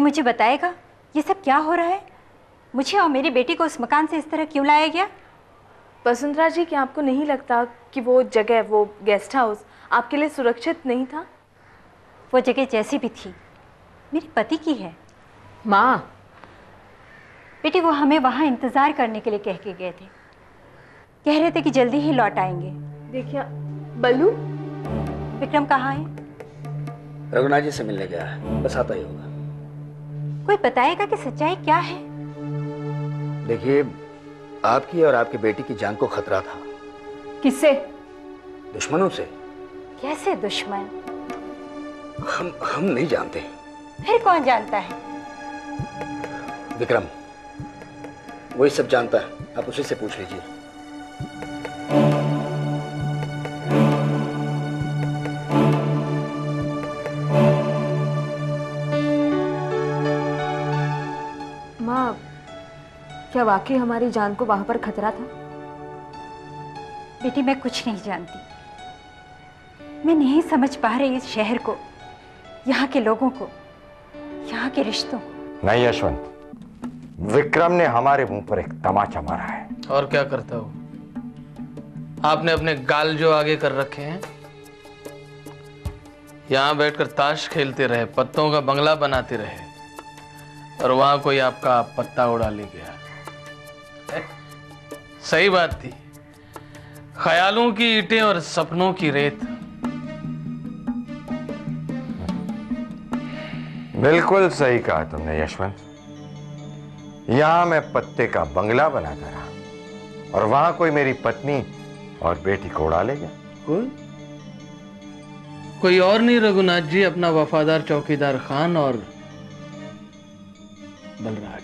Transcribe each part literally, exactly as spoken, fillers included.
मुझे बताएगा ये सब क्या हो रहा है? मुझे और मेरी बेटी को उस मकान से इस तरह क्यों लाया गया? वसुंधरा जी, क्या आपको नहीं लगता कि वो जगह, वो गेस्ट हाउस आपके लिए सुरक्षित नहीं था? वो जगह जैसी भी थी मेरे पति की है। माँ, बेटी वो हमें वहाँ इंतजार करने के लिए कह के गए थे। कह रहे थे कि जल्दी ही लौट आएंगे। देखिए बल्लू, विक्रम कहाँ है? रघुनाथ जी से मिलने गया है, बस आता ही होगा। कोई बताएगा कि सच्चाई क्या है? देखिए, आपकी और आपके बेटी की जान को खतरा था। किससे? दुश्मनों से। कैसे दुश्मन? हम हम नहीं जानते। फिर कौन जानता है? विक्रम, वही सब जानता है, आप उसी से पूछ लीजिए। माँ, क्या वाकई हमारी जान को वहां पर खतरा था? बेटी मैं कुछ नहीं जानती। मैं नहीं समझ पा रही इस शहर को, यहाँ के लोगों को, यहाँ के रिश्तों को। नहीं यशवंत, विक्रम ने हमारे मुंह पर एक तमाचा मारा है। और क्या करता हो? आपने अपने गाल जो आगे कर रखे हैं, यहां बैठकर ताश खेलते रहे, पत्तों का बंगला बनाते रहे, और वहां कोई आपका पत्ता उड़ा ले गया। सही बात थी, ख्यालों की ईंटें और सपनों की रेत। बिल्कुल सही कहा तुमने यशवंत। यहां मैं पत्ते का बंगला बनाता रहा और वहां कोई मेरी पत्नी और बेटी को उड़ा ले गया। कोई कोई और नहीं रघुनाथ जी, अपना वफादार चौकीदार खान और बलराज।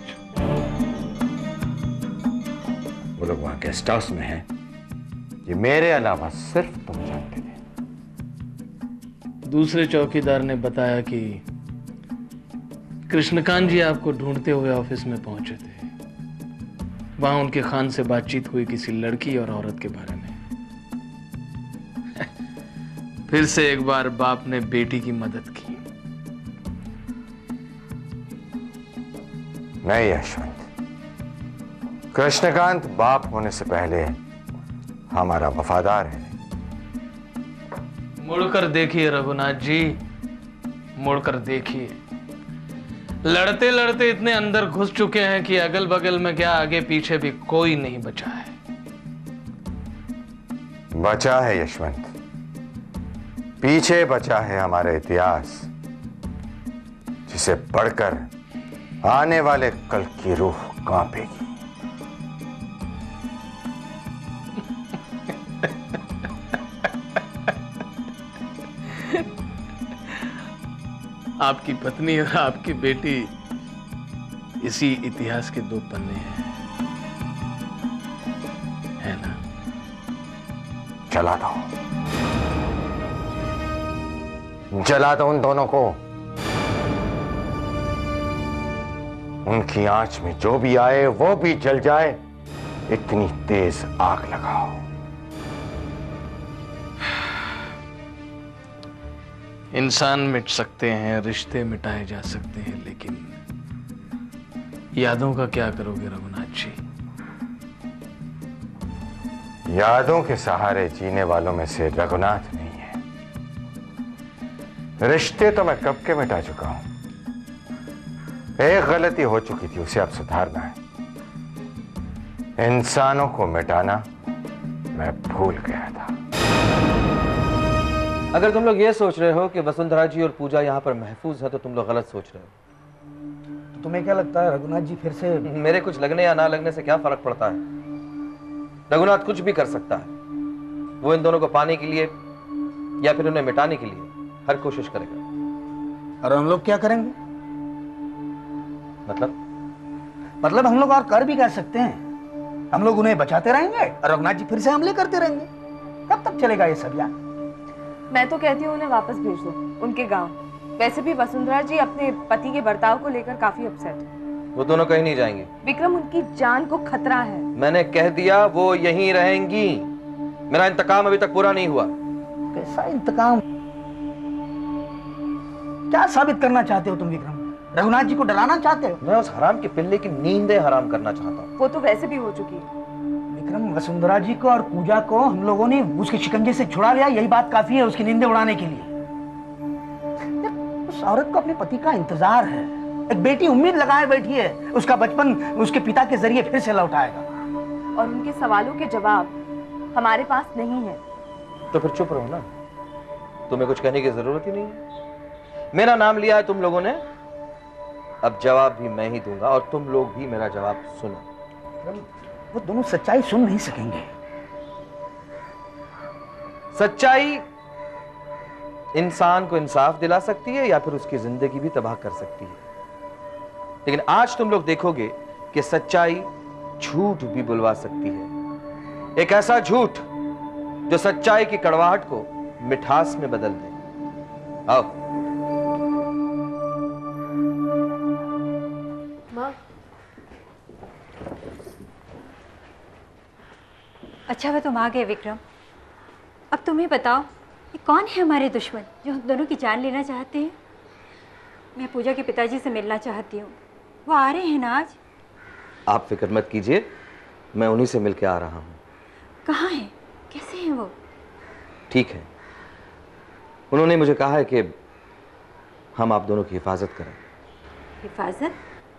वो लोग वहां गेस्ट हाउस में हैं, ये मेरे अलावा सिर्फ तुम जानते थे। दूसरे चौकीदार ने बताया कि कृष्णकांत जी आपको ढूंढते हुए ऑफिस में पहुंचे थे। वहां उनके खान से बातचीत हुई किसी लड़की और औरत के बारे में। फिर से एक बार बाप ने बेटी की मदद की। नहीं यशवंत, कृष्णकांत बाप होने से पहले हमारा वफादार है। मुड़कर देखिए रघुनाथ जी, मुड़कर देखिए। लड़ते लड़ते इतने अंदर घुस चुके हैं कि अगल बगल में क्या आगे पीछे भी कोई नहीं बचा है। बचा है यशवंत, पीछे बचा है हमारा इतिहास, जिसे पढ़कर आने वाले कल की रूह कांपेगी। आपकी पत्नी और आपकी बेटी इसी इतिहास के दो पन्ने हैं, है ना? जला दो, जला दो उन दोनों को। उनकी आंच में जो भी आए वो भी जल जाए, इतनी तेज आग लगाओ। इंसान मिट सकते हैं, रिश्ते मिटाए जा सकते हैं, लेकिन यादों का क्या करोगे रघुनाथ जी? यादों के सहारे जीने वालों में से रघुनाथ नहीं है। रिश्ते तो मैं कब के मिटा चुका हूं। एक गलती हो चुकी थी, उसे अब सुधारना है। इंसानों को मिटाना मैं भूल गया था। अगर तुम लोग ये सोच रहे हो कि वसुंधरा जी और पूजा यहाँ पर महफूज है तो तुम लोग गलत सोच रहे हो। तो तुम्हें क्या लगता है रघुनाथ जी फिर से? मेरे कुछ लगने या ना लगने से क्या फर्क पड़ता है? रघुनाथ कुछ भी कर सकता है। वो इन दोनों को पाने के लिए या फिर उन्हें मिटाने के लिए हर कोशिश करेगा। और हम लोग क्या करेंगे? मतलब मतलब हम लोग और कर भी कर सकते हैं। हम लोग उन्हें बचाते रहेंगे और रघुनाथ जी फिर से हमले करते रहेंगे। कब तक चलेगा ये सब यार? मैं तो कहती हूँ उन्हें वापस भेज दो उनके गांव। वैसे भी वसुंधरा जी अपने पति के बर्ताव को लेकर काफी अपसेट है। वो दोनों कहीं नहीं जाएंगे। विक्रम, उनकी जान को खतरा है। मैंने कह दिया वो यहीं रहेंगी। मेरा इंतकाम अभी तक पूरा नहीं हुआ। कैसा इंतकाम? क्या साबित करना चाहते हो तुम विक्रम? रघुनाथ जी को डराना चाहते हो? मैं उस हराम के पिल्ले की नींदें हराम करना चाहता हूँ। वो तो वैसे भी हो चुकी है। विक्रम, वसुंधरा जी को और पूजा को हम लोगों ने उसके शिकंजे से छुड़ा लिया, यही बात काफी है उसकी नींदें उड़ाने के लिए। उस औरत को अपने पति का इंतजार है। एक बेटी उम्मीद लगाए बैठी है, उसका बचपन उसके पिता के जरिए फिर से लौट आएगा। और उनके सवालों के जवाब हमारे पास नहीं है। तो फिर चुप रहो ना, तुम्हें कुछ कहने की जरूरत ही नहीं है। मेरा नाम लिया है तुम लोगों ने, अब जवाब भी मैं ही दूंगा और तुम लोग भी मेरा जवाब सुनो। वो दोनों सच्चाई सुन नहीं सकेंगे। सच्चाई इंसान को इंसाफ दिला सकती है या फिर उसकी जिंदगी भी तबाह कर सकती है, लेकिन आज तुम लोग देखोगे कि सच्चाई झूठ भी बुलवा सकती है। एक ऐसा झूठ जो सच्चाई की कड़वाहट को मिठास में बदल दे। आओ। माँ, अच्छा, वह तुम आ गए विक्रम। अब तुम्हें बताओ, ये कौन है हमारे दुश्मन जो हम दोनों की जान लेना चाहते हैं? मैं पूजा के पिताजी से मिलना चाहती हूँ, वो आ रहे हैं ना आज? आप फिक्र मत कीजिए, मैं उन्हीं से मिलकर आ रहा हूं। कहाँ हैं? कैसे हैं वो? ठीक है, उन्होंने मुझे कहा है कि हम आप दोनों की हिफाजत करें। हिफाजत?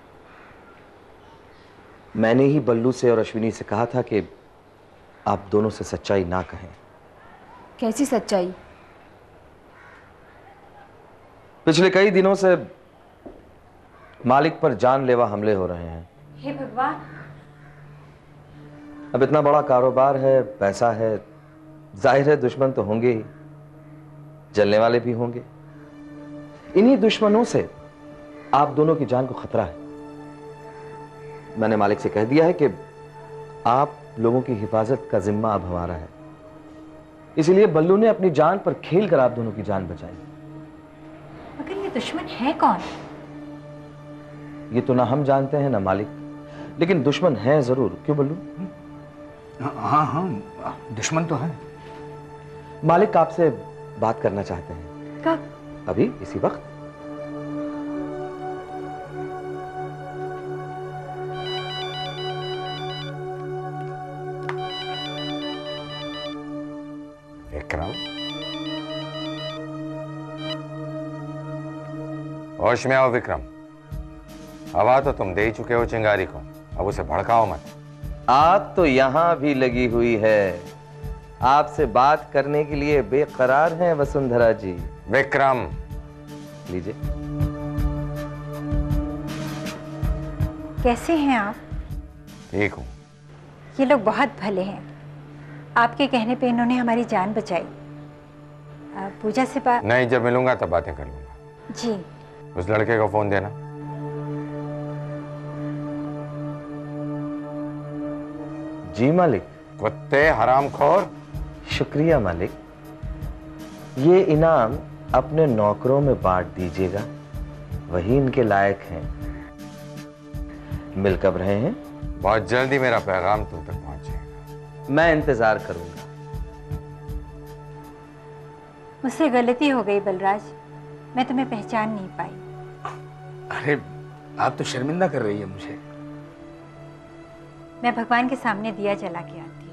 मैंने ही बल्लू से और अश्विनी से कहा था कि आप दोनों से सच्चाई ना कहें। कैसी सच्चाई? पिछले कई दिनों से मालिक पर जानलेवा हमले हो रहे हैं। हे भगवान! अब इतना बड़ा कारोबार है, पैसा है, जाहिर है दुश्मन तो होंगे ही, जलने वाले भी होंगे। इन्हीं दुश्मनों से आप दोनों की जान को खतरा है। मैंने मालिक से कह दिया है कि आप लोगों की हिफाजत का जिम्मा अब हमारा है, इसीलिए बल्लू ने अपनी जान पर खेल कर आप दोनों की जान बचाई। मगर ये दुश्मन है कौन? ये तो ना हम जानते हैं ना मालिक, लेकिन दुश्मन है जरूर। क्यों बल्लू? हाँ हाँ, दुश्मन तो है। मालिक आपसे बात करना चाहते हैं। कब? अभी इसी वक्त। विक्रम, होश में आओ विक्रम। हवा तो तुम दे ही चुके हो चिंगारी को, अब उसे भड़काओ मत। आग तो यहां भी लगी हुई है, आपसे बात करने के लिए बेकरार हैं वसुंधरा जी। विक्रम, लीजिए। कैसे हैं आप? ठीक हूं। ये लोग बहुत भले हैं, आपके कहने पे इन्होंने हमारी जान बचाई। आ, पूजा से बात? नहीं, जब मिलूंगा तब बातें कर लूंगा। जी। उस लड़के को फोन देना। जी मालिक। कुत्ते हरामखोर। शुक्रिया मालिक, ये इनाम अपने नौकरों में बांट दीजिएगा, वही इनके लायक हैं। मिल कब रहे हैं? बहुत जल्दी मेरा पैगाम तुम तक पहुंचेगा। मैं इंतजार करूंगा। मुझसे गलती हो गई बलराज, मैं तुम्हें पहचान नहीं पाई। अरे आप तो शर्मिंदा कर रही है मुझे। मैं भगवान के सामने दिया जला के आती हूँ।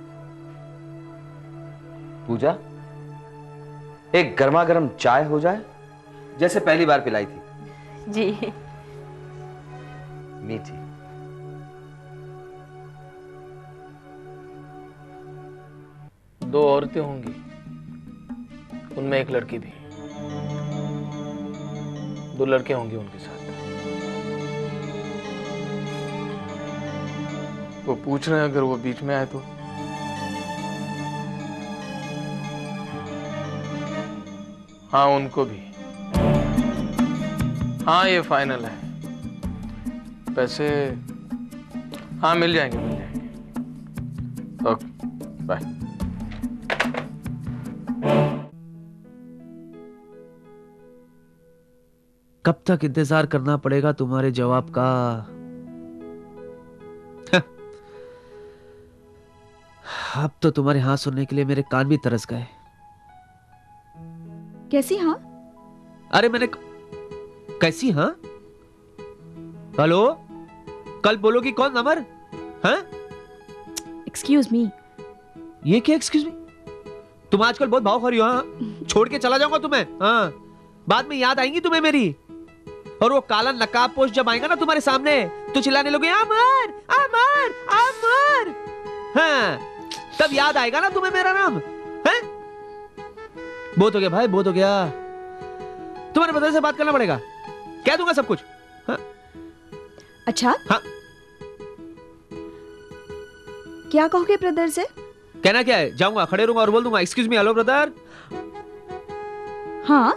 पूजा, एक गर्मा गर्म चाय हो जाए, जैसे पहली बार पिलाई थी। जी। मीठी। दो औरतें होंगी, उनमें एक लड़की भी, दो लड़के होंगे उनके साथ। वो पूछ रहे हैं अगर वो बीच में आए तो। हाँ, उनको भी। हाँ, ये फाइनल है। पैसे हाँ मिल जाएंगे, मिल जाएंगे। Okay, bye. कब तक इंतजार करना पड़ेगा तुम्हारे जवाब का? अब तो तुम्हारे हाँ सुनने के लिए मेरे कान भी तरस गए। कैसी हाँ? अरे मैंने कैसी हाँ? हेलो, कल बोलोगी कौन अमर? हाँ? Excuse me. ये क्या एक्सक्यूज मी? तुम आजकल बहुत भाव खरी हो। हाँ? छोड़ के चला जाऊंगा तुम्हें। हाँ, बाद में याद आएंगी तुम्हें मेरी। और वो काला नकाब पोश जब आएगा ना तुम्हारे सामने तो चिल्लाने लोगे अमर अमर अमर। हाँ, तब याद आएगा ना तुम्हें मेरा नाम। हैं? बहुत हो गया भाई, बहुत हो गया। तुम्हारे बदल से बात करना पड़ेगा, कह दूंगा सब कुछ। हाँ? अच्छा, हाँ? क्या कहोगे ब्रदर से? कहना क्या है, जाऊंगा, खड़े रहूंगा और बोल दूंगा एक्सक्यूज मी, हेलो ब्रदर। हाँ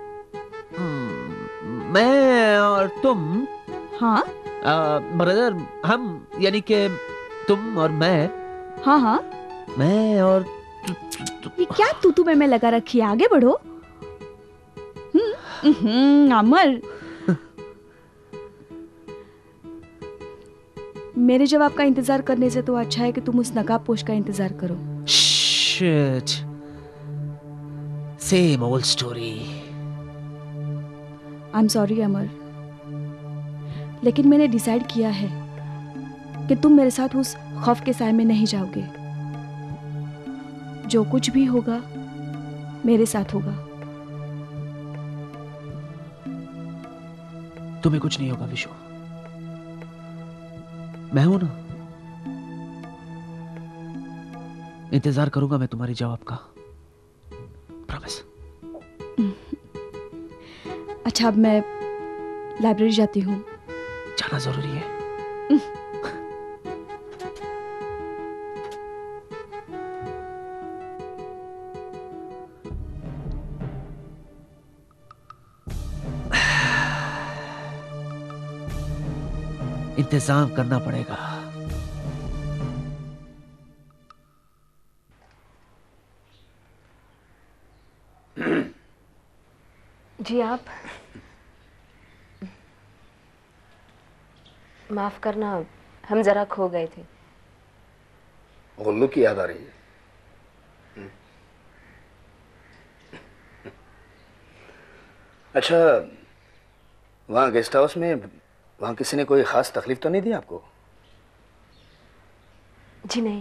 मैं और तुम। हाँ ब्रदर, हम यानी कि तुम और मैं। हाँ हाँ, मैं और ये क्या तू तू मैं मैं लगा रखी है? आगे बढ़ो। हम्म, हम्म, अमर, मेरे जवाब का इंतजार करने से तो अच्छा है कि तुम उस नकाब पोश का इंतजार करो। Shit, same old story. I am sorry Amar, लेकिन मैंने डिसाइड किया है कि तुम मेरे साथ उस खौफ के साए में नहीं जाओगे। जो कुछ भी होगा मेरे साथ होगा। तुम्हें कुछ नहीं होगा विशु, मैं हूं ना। इंतजार करूंगा मैं तुम्हारे जवाब का, प्रॉमिस। अच्छा, अब मैं लाइब्रेरी जाती हूँ। जाना जरूरी है। इंतजाम करना पड़ेगा। जी आप माफ करना, हम जरा खो गए थे। गुल्लू की याद आ रही है। अच्छा, वहां गेस्ट हाउस में वहां किसी ने कोई खास तकलीफ तो नहीं दी आपको? जी नहीं।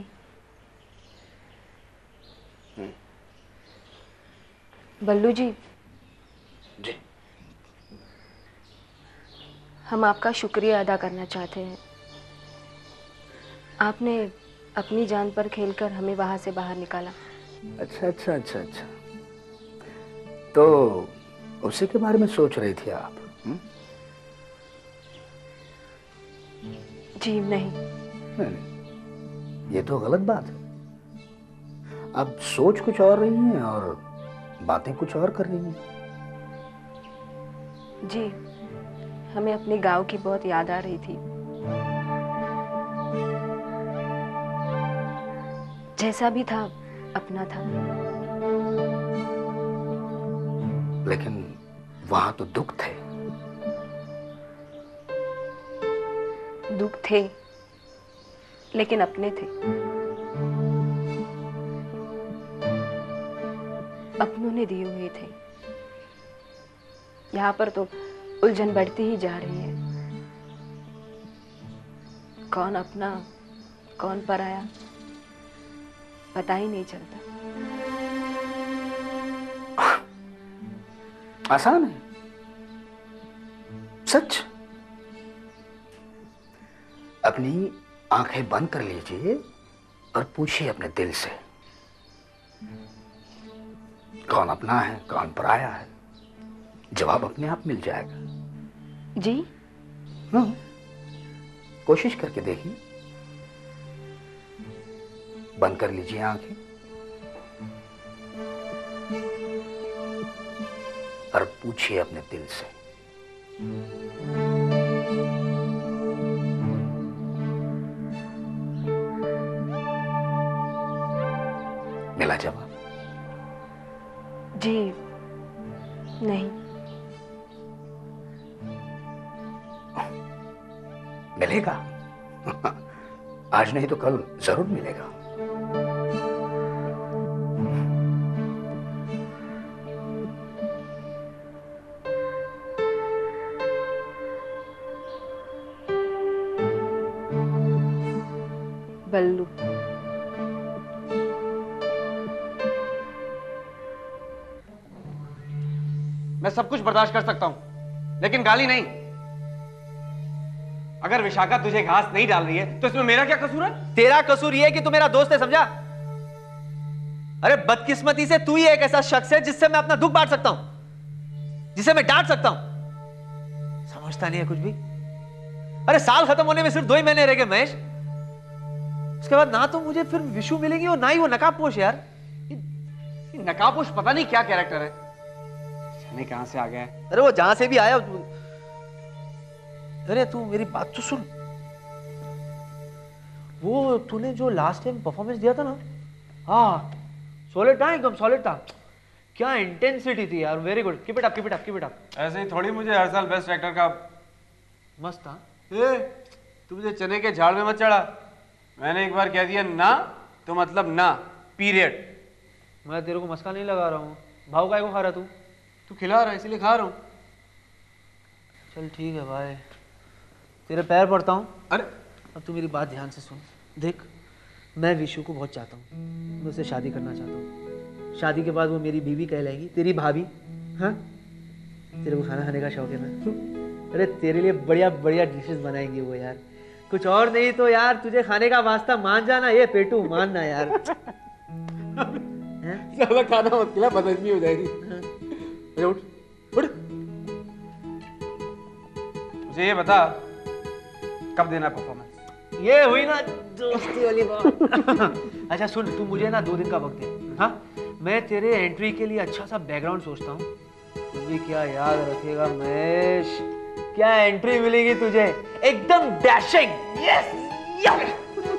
बल्लू जी, जी, हम आपका शुक्रिया अदा करना चाहते हैं। आपने अपनी जान पर खेलकर हमें वहां से बाहर निकाला। अच्छा अच्छा अच्छा अच्छा, तो उसी के बारे में सोच रही थी आप? हुँ? जी नहीं। नहीं, ये तो गलत बात है। आप सोच कुछ और रही हैं और बातें कुछ और कर रही हैं। जी, हमें अपने गांव की बहुत याद आ रही थी। जैसा भी था अपना था। लेकिन वहां तो दुख थे। दुख थे, लेकिन अपने थे। अपनों ने दिए हुए थे। यहाँ पर तो उलझन बढ़ती ही जा रही है। कौन अपना कौन पराया पता ही नहीं चलता। आसान है, सच। अपनी आंखें बंद कर लीजिए और पूछिए अपने दिल से, कौन अपना है कौन पराया है। जवाब अपने आप मिल जाएगा। जी हाँ, कोशिश करके देखिए। बंद कर लीजिए आंखें और पूछिए अपने दिल से। मिला जवाब? जी नहीं। मिलेगा। आज नहीं तो कल जरूर मिलेगा। बल्लू। मैं सब कुछ बर्दाश्त कर सकता हूं, लेकिन गाली नहीं। अगर विशाखा तुझे घास नहीं डाल रही है तो इसमें मेरा क्या कसूर है? तेरा कसूर ये है कि तू मेरा दोस्त है, समझा? अरे बदकिस्मती से तू ही एक ऐसा शख्स है जिससे मैं अपना दुख बांट सकता हूं, जिसे मैं डांट सकता हूं। समझता नहीं है कुछ भी। अरे साल खत्म होने में सिर्फ दो ही महीने रह गए महेश। उसके बाद ना तो मुझे फिर विशु मिलेगी और ना ही वो नकाबपोश। यार नकाबपोश पता नहीं क्या कैरेक्टर है, जाने कहां से आ गया है। अरे वो जहां से भी आया। अरे तू मेरी बात तो सुन। वो तूने जो लास्ट टाइम परफॉर्मेंस दिया था ना, हाँ सॉलिड था, एकदम सॉलिड था। क्या इंटेंसिटी थी यार, very good, keep it up, keep it up, keep it up. ऐसे ही थोड़ी मुझे हर साल बेस्ट एक्टर का। मस्त था। ए, तू मुझे चने के झाड़ में मत चढ़ा। मैंने एक बार कह दिया ना तो मतलब ना, पीरियड। मैं तेरे को मस्का नहीं लगा रहा हूँ। भाव काय को खा रहा तू? तू खिला रहा है इसीलिए खा रहा हूँ। चल ठीक है भाई, तेरे पैर पड़ता हूँ। अरे अब तू मेरी बात ध्यान से सुन। देख, मैं विशु को बहुत चाहता हूँ, मैं उससे शादी करना चाहता हूँ। शादी के बाद वो मेरी बीवी कहलाएगी, तेरी भाभी। हाँ, तेरे को खाना खाने का शौक है ना? अरे तेरे लिए बढ़िया बढ़िया डिशेस बनाएंगी वो यार। कुछ और नहीं तो यार तुझे खाने का वास्ता मान जाना, ये पेटू मानना यार। ज्यादा खाना मत खिला, बदहजमी हो जाएगी। अरे उठ उठ, मुझे ये बता कब देना परफॉर्मेंस? ये हुई ना दोस्ती वाली बात। अच्छा सुन, तू मुझे ना दो दिन का वक्त दे। हाँ, मैं तेरे एंट्री के लिए अच्छा सा बैकग्राउंड सोचता हूँ। तू भी क्या याद रखेगा महेश, क्या एंट्री मिलेगी तुझे, एकदम डैशिंग। Yes yes.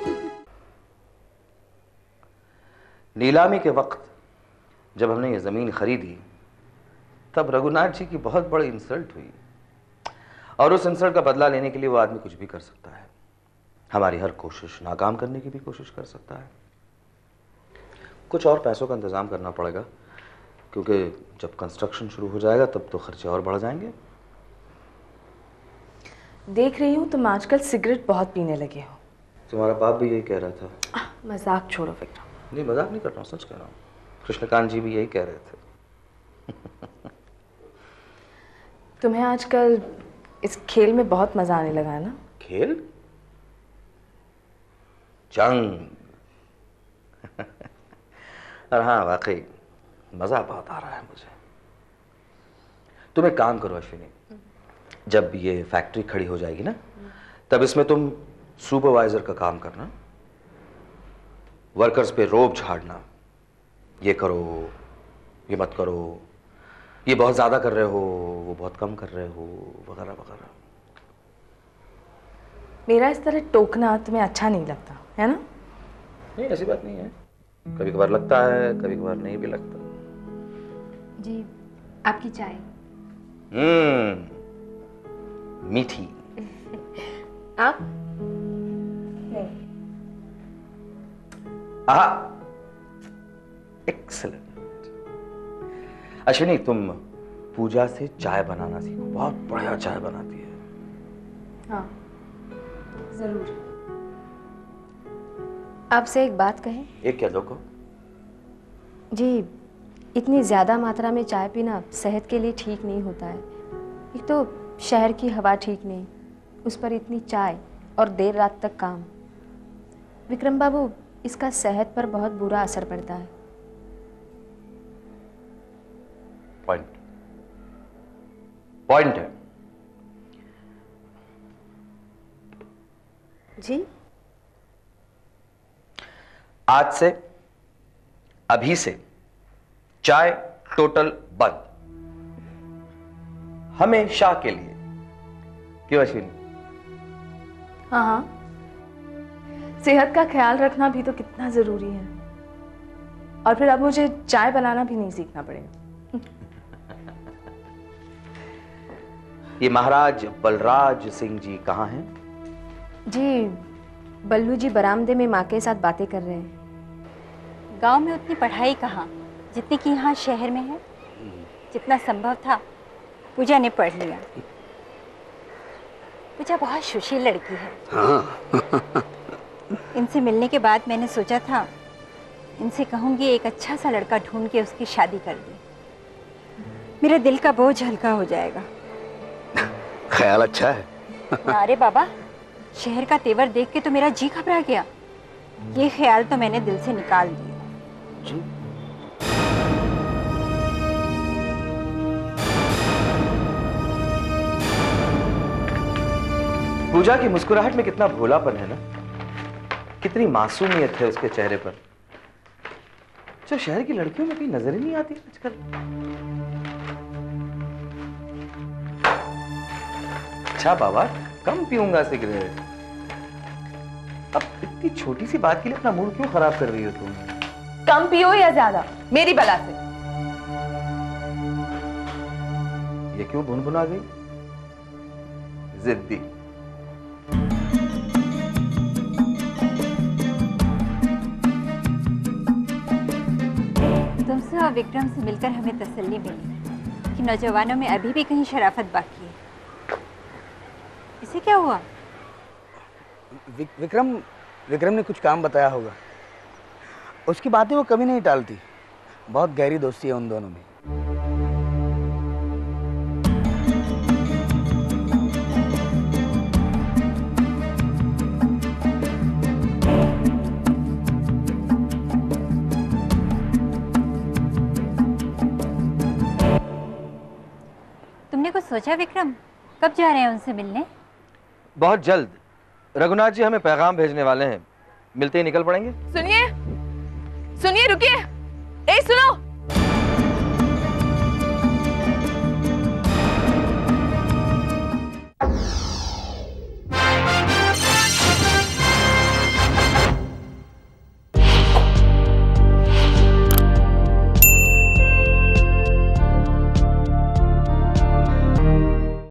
नीलामी के वक्त जब हमने ये जमीन खरीदी तब रघुनाथ जी की बहुत बड़ी इंसल्ट हुई, और उस इंसल्ट का बदला लेने के लिए वो आदमी कुछ भी कर सकता है। हमारी हर कोशिश नाकाम करने की भी कोशिश कर सकता है। कुछ और पैसों का इंतजाम करना पड़ेगा, क्योंकि जब कंस्ट्रक्शन शुरू हो जाएगा तब तो खर्चे और बढ़ जाएंगे। देख रही हूँ तुम आजकल सिगरेट बहुत पीने लगे हो। तुम्हारा बाप भी यही कह रहा था। मजाक छोड़ो विक्रम। नहीं, मजाक नहीं कर रहा हूँ, सच कह रहा हूँ। कृष्णकांत जी भी यही कह रहे थे। तुम्हें आजकल इस खेल में बहुत मजा आने लगा है ना? खेल? जंग। और हाँ, वाकई मजा बहुत आ रहा है मुझे। तुम एक काम करो अश्विनी, जब ये फैक्ट्री खड़ी हो जाएगी ना, तब इसमें तुम सुपरवाइजर का काम करना, वर्कर्स पे रोब झाड़ना, ये करो, ये मत करो, ये बहुत ज्यादा कर रहे हो, वो बहुत कम कर रहे हो, वगैरह वगैरह। मेरा इस तरह टोकना तुम्हें अच्छा नहीं लगता है ना? नहीं, ऐसी बात नहीं है। कभी कभार लगता है, कभी कभार नहीं भी लगता। जी, आपकी चाय। हम्म, मीठी। आप? आहा, एक्सीलेंट। अश्विनी, तुम पूजा से चाय बनाना सीखो, बहुत बढ़िया चाय बनाती है। हाँ जरूर। आपसे एक बात कहें? एक क्या, दो को? जी, इतनी ज़्यादा मात्रा में चाय पीना सेहत के लिए ठीक नहीं होता है। एक तो शहर की हवा ठीक नहीं, उस पर इतनी चाय और देर रात तक काम। विक्रम बाबू, इसका सेहत पर बहुत बुरा असर पड़ता है। पॉइंट पॉइंट है। जी? आज से, अभी से चाय टोटल बंद, हमेशा के लिए। क्यों अश्विनी? हाँ हाँ, सेहत का ख्याल रखना भी तो कितना जरूरी है। और फिर अब मुझे चाय बनाना भी नहीं सीखना पड़ेगा। ये महाराज बलराज सिंह जी कहाँ हैं? जी, बल्लू जी बरामदे में माँ के साथ बातें कर रहे हैं। गांव में उतनी पढ़ाई कहाँ जितनी कि यहाँ शहर में है। जितना संभव था पूजा ने पढ़ लिया। पूजा बहुत सुशील लड़की है। हाँ। इनसे मिलने के बाद मैंने सोचा था इनसे कहूँगी एक अच्छा सा लड़का ढूंढ के उसकी शादी कर दे, मेरे दिल का बोझ हल्का हो जाएगा। ख्याल अच्छा है। अरे बाबा, शहर का तेवर देख के तो मेरा जी घबरा गया। ये ख्याल तो मैंने दिल से निकाल दिया। जी? पूजा की मुस्कुराहट में कितना भोलापन है ना, कितनी मासूमियत है उसके चेहरे पर, जो शहर की लड़कियों में कहीं नजर ही नहीं आती आजकल। अच्छा बाबा, कम पीऊंगा सिगरेट। अब इतनी छोटी सी बात के लिए अपना मूड क्यों खराब कर रही हो तुम? कम पियो या ज्यादा, मेरी बला से। ये क्यों भुनभुना गई? जिद्दी। तुमसे और विक्रम से मिलकर हमें तसल्ली मिली कि नौजवानों में अभी भी कहीं शराफत बाकी है। इसे क्या हुआ? विक, विक्रम विक्रम ने कुछ काम बताया होगा। उसकी बातें वो कभी नहीं टालती। बहुत गहरी दोस्ती है उन दोनों में। तुमने कुछ सोचा विक्रम? कब जा रहे हैं उनसे मिलने? बहुत जल्द। रघुनाथ जी हमें पैगाम भेजने वाले हैं, मिलते ही निकल पड़ेंगे। सुनिए सुनिए, रुकिए। ए सुनो,